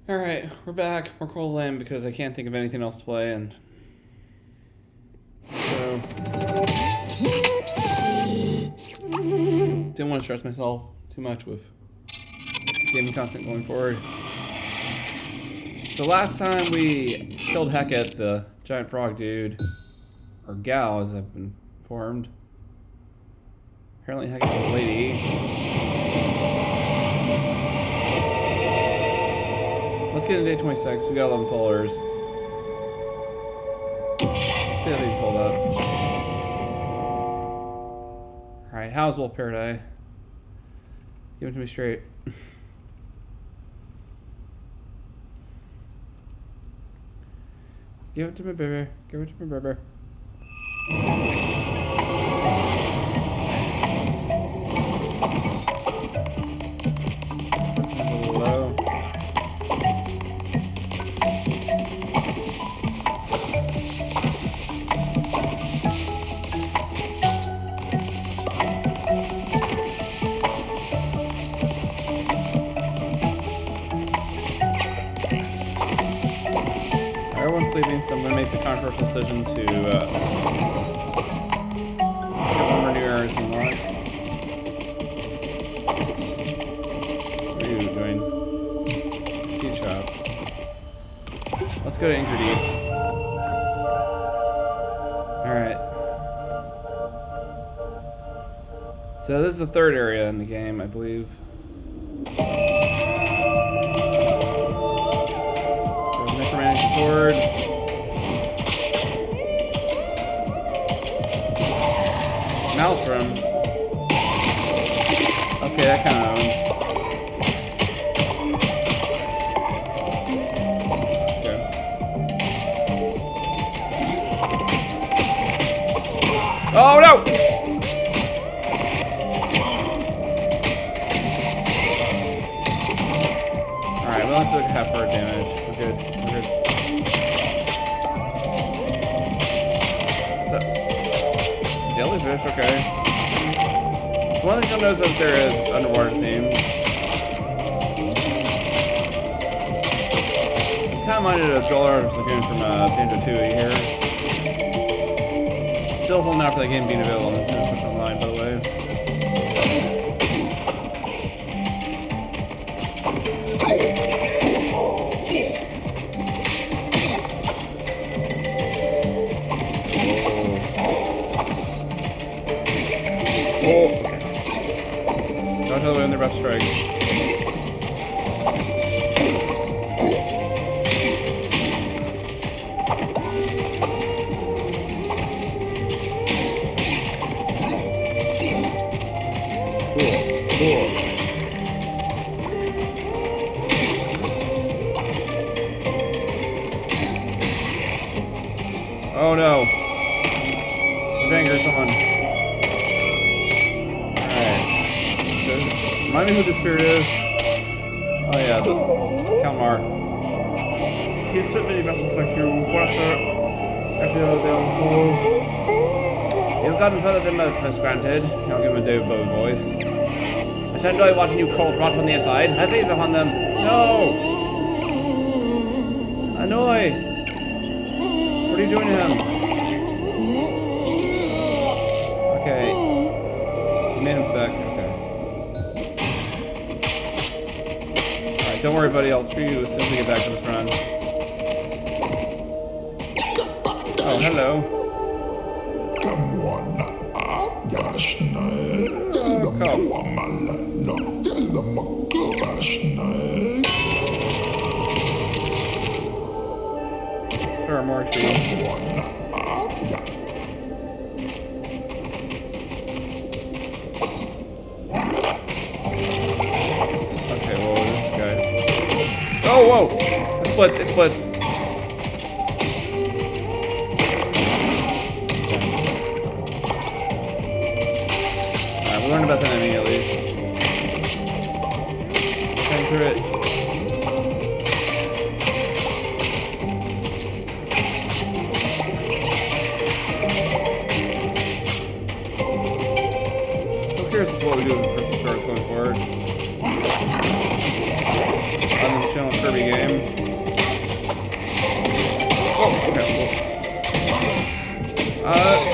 Alright, we're back. More Cold Land because I can't think of anything else to play, and so didn't want to stress myself too much with gaming content going forward. So last time we killed Heket, the giant frog dude, or gal as I've been informed. Apparently Heket's a lady. Let's get into day 26. We got 11 followers. Let's see how things hold up. Alright, how's Wolf Paradise? Give it to me straight. Give it to me, baby. Give it to me, baby. Hello. Everyone's sleeping, so I'm going to make the controversial decision to get one more new areas unlocked. What are you doing? Seed shop. Let's go to Anchor Deep. Alright. So this is the third area in the game, I believe. Sword. Maelstrom. Okay, that kind of owns. Okay. Oh no! Alright, we don't have to have hard damage. We're good. We're good. Jellyfish, okay. One thing you'll notice about there is underwater themes. Kind of minded of Joel Lagoon from Banjo-Tooie here. Still holding out for that game being available on the Switch Online, by the way. Don't tell them they're about to strike. Cool. Oh no. I've angered someone. Remind me who the spirit is. Oh yeah, the Kalmar. He's so many vessels like you. What You've gotten further than most, Miss Granted. I'll give him a David Bowie voice. I shall enjoy watching you cold rot from the inside. I seize upon them. No! Annoy! What are you doing to him? Okay. You made him sick. Don't worry, buddy. I'll treat you as soon as we get back to the front. Oh, hello. Sure, more trees. Oh, whoa! It splits, it splits. Alright, we learned about that enemy at least. Cutting through it. So curious as to what we do with the first starts going forward. On the channel Kirby party game. Oh, okay, cool.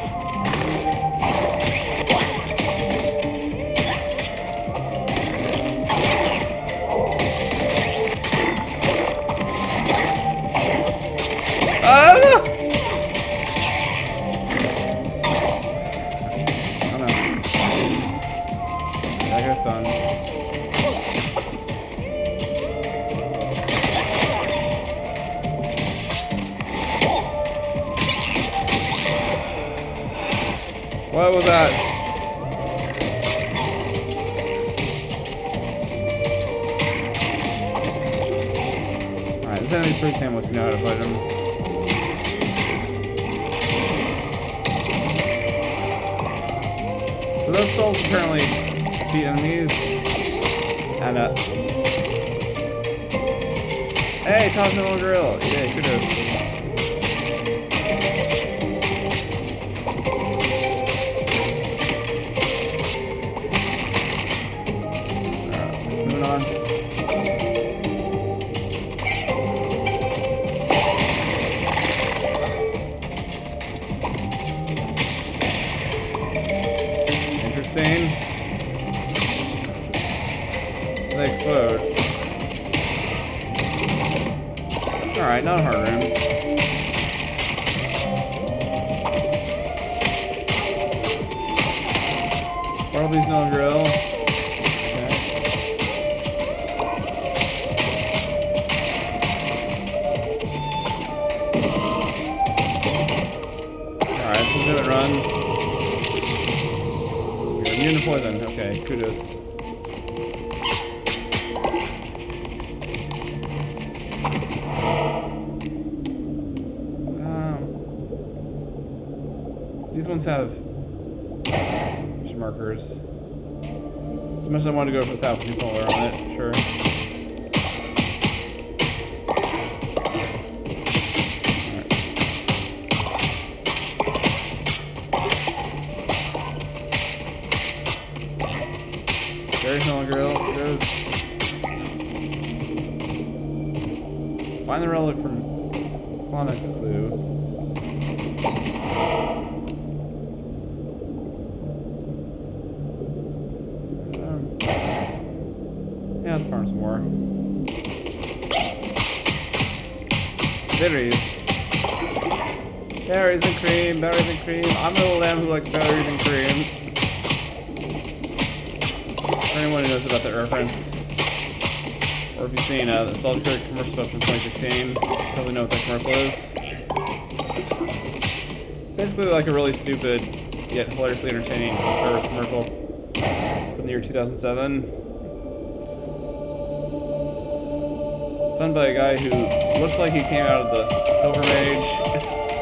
What was that? Alright, this enemy's pretty sandwich, you know how to fight him. So those souls apparently beat enemies. And hey, Toss No Grill! Yeah, kudos. They explode. Alright, not a hard room. Bartleby's No Grill. Okay. Alright, this is a run. You're immune to poison. Okay, kudos. These ones have markers. As much as I wanted to go for the power controller on it, sure. There's no grill. Goes. Find the relic from Klonek's clue. Yeah, let's farm some more. Berries. Berries and cream, berries and cream. I'm a little lamb who likes berries and cream. For anyone who knows about that reference, or if you've seen the Salted Critic commercial stuff from 2016, probably know what that commercial is. Basically like a really stupid, yet hilariously entertaining commercial from the year 2007. Done by a guy who looks like he came out of the Pilgrim Age.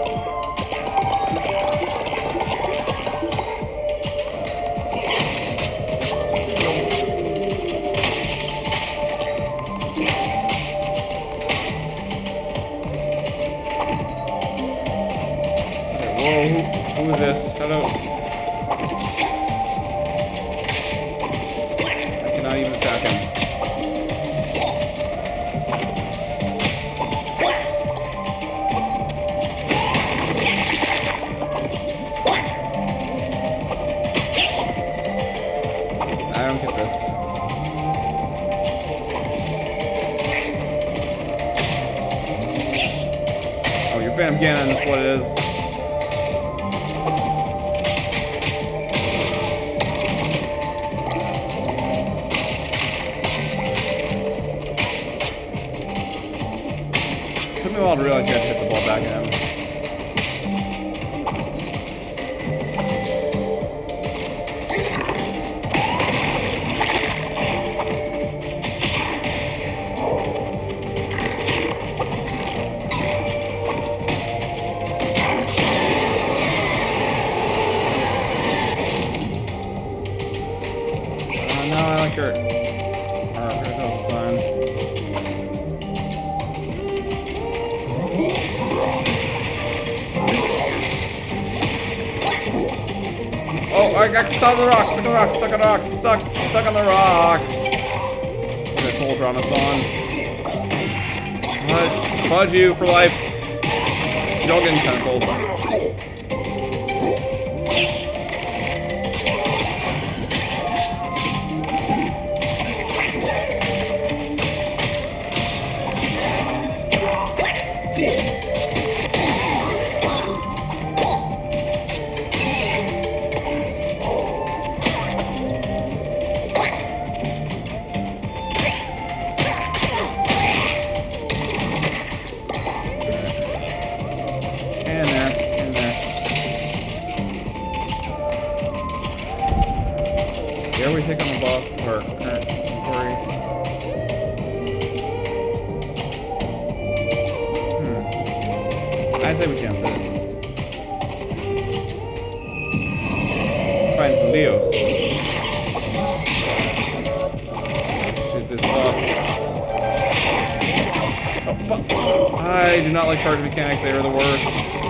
Whoa, who is this? Hello. I cannot even attack him. I don't get this. Oh, you're Bam Ganon, that's what it is. It took me a while to realize you had to hit the ball back at him. Sure. Alright, that was fine. Oh, I got stuck on the rock, stuck on the rock, stuck on the rock, stuck on the rock. This whole Brontosaurus on. Fudge you for life. Y'all getting tentacles. Dare we take on the boss or current story? I say we cancel it. Find some Dios. Shoot this boss. Oh, fuck. I do not like charge mechanics, they are the worst.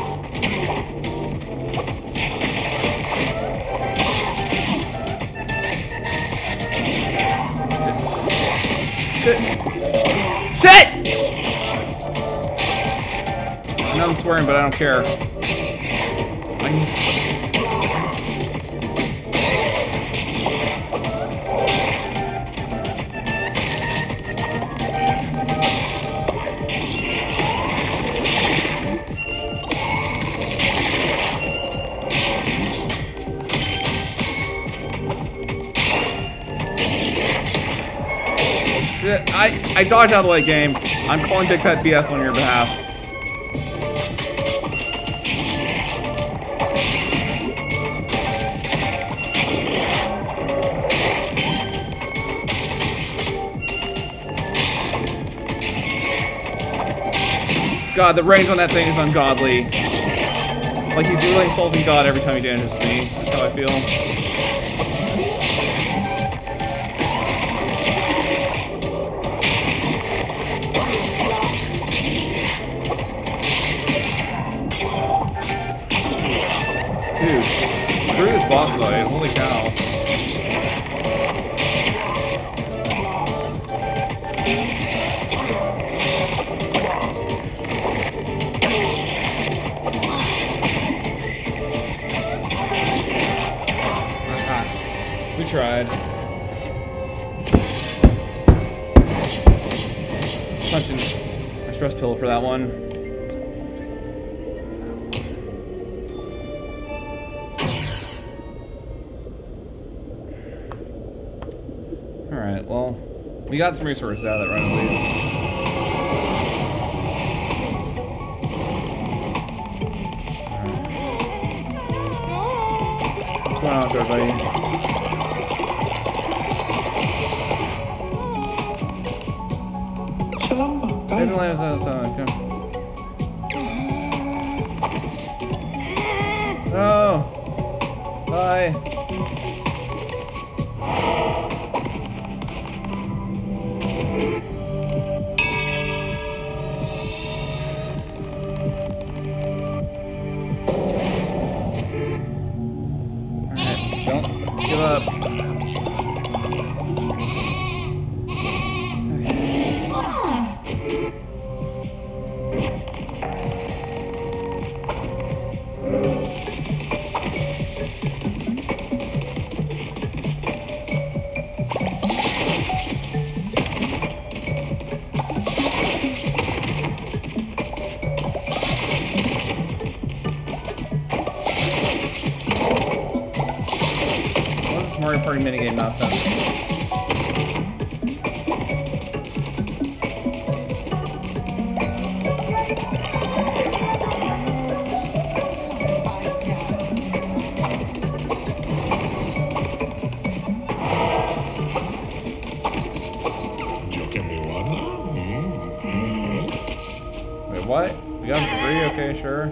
Shit! I know I'm swearing, but I don't care. I dodged out of the late game. I'm calling Big Fat BS on your behalf. God, the range on that thing is ungodly. Like he's really insulting God every time he damages me. That's how I feel. Dude, screw this boss fight, holy cow. We tried. Punching my stress pill for that one. Alright, well, we got some resources out of that run at least. What's going on with everybody? No! Bye! Give up. Mario Party minigame nonsense. Wait, what? We got him for free? Okay, sure.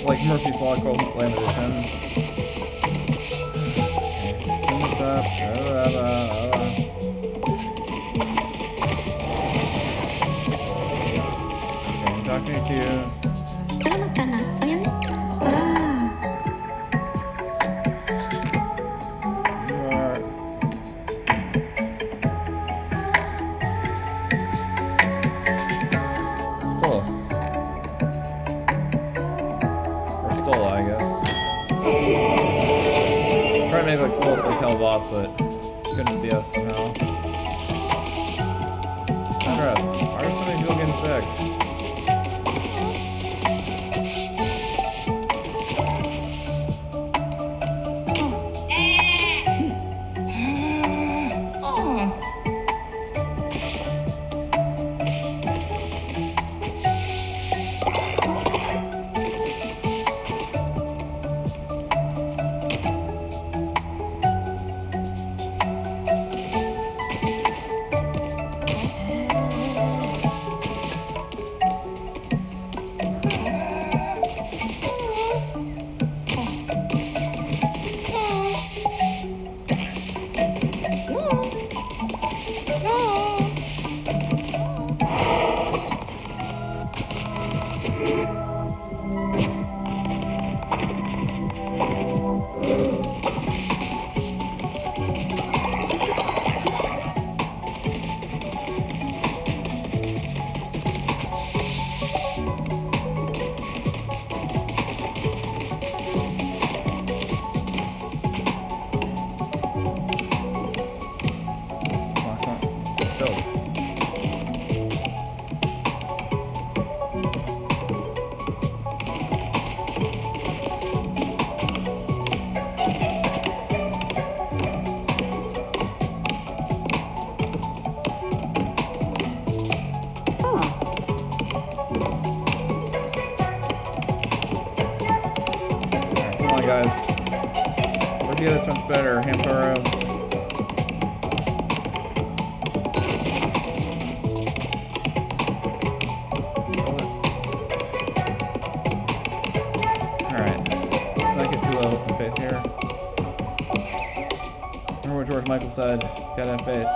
like Murphy's Law Cult Land Edition. Turn this up. Okay, I'm talking to you. Like Soul Hell boss, but couldn't be us somehow. Progress. Why are so many people getting sick? Guys, look at this much better, Hamtaro. Alright, let's not get too low in faith here. Remember what George Michael said, gotta have faith.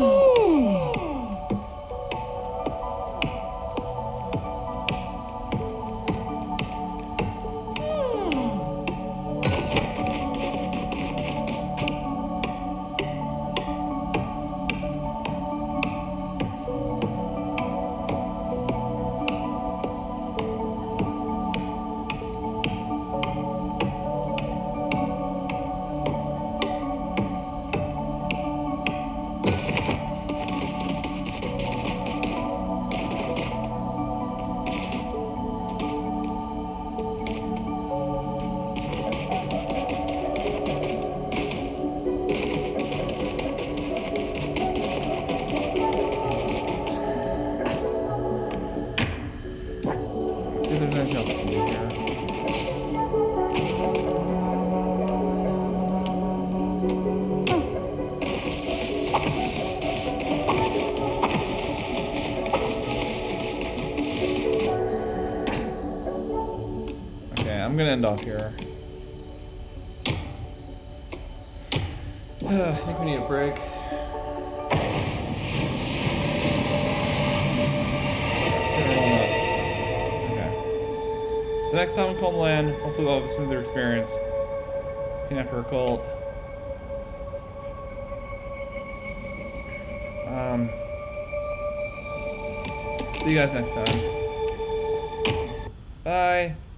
I'm gonna end off here. I think we need a break. Okay. So next time on Cult Land, hopefully we'll have a smoother experience. After a cult. See you guys next time. Bye.